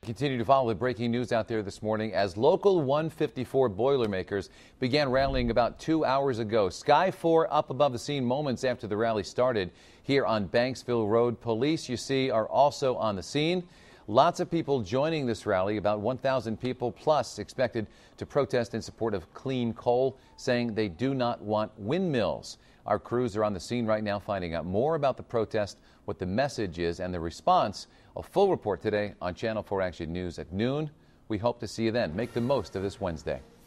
continue to follow the breaking news out there this morning as Local 154 Boilermakers began rallying about 2 hours ago. Sky 4 up above the scene moments after the rally started here on Banksville Road. Police, you see, are also on the scene. Lots of people joining this rally, about 1,000 people plus expected to protest in support of clean coal, saying they do not want windmills. Our crews are on the scene right now finding out more about the protest, what the message is, and the response. A full report today on Channel 4 Action News at noon. We hope to see you then. Make the most of this Wednesday.